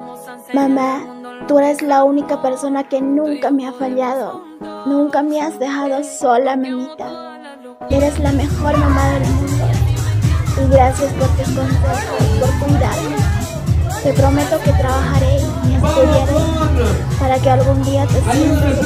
Mamá, tú eres la única persona que nunca me ha fallado. Nunca me has dejado sola, mamita. Eres la mejor mamá del mundo. Y gracias por tus consejos, por cuidarme. Te prometo que trabajaré y estudiaré para que algún día te sientas